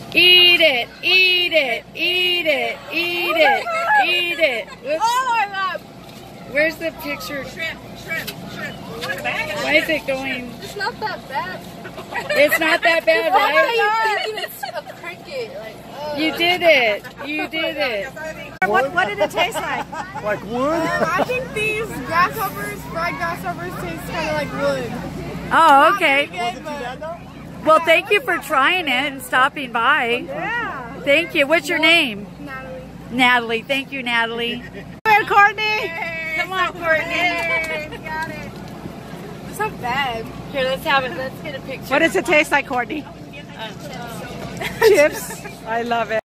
Eat it, eat it, eat it, eat it, eat it. Whoops. Oh my god. Where's the picture? Shrimp. Why is it going? It's not that bad. It's not that bad, Why are you right? thinking it's a cricket? Like, You did it. You did it. What did it taste like? Like wood? I think these grasshoppers, fried grasshoppers, taste kind of like wood. Oh, okay. Good, but Well, thank you for trying it and stopping by. yeah. Thank you. What's your name? Natalie. Natalie. Thank you, Natalie. Come on, Courtney. Come on, Courtney. Got it. It's not bad. Here, let's have it. Let's get a picture. What does it taste like, Courtney? Chips. I love it.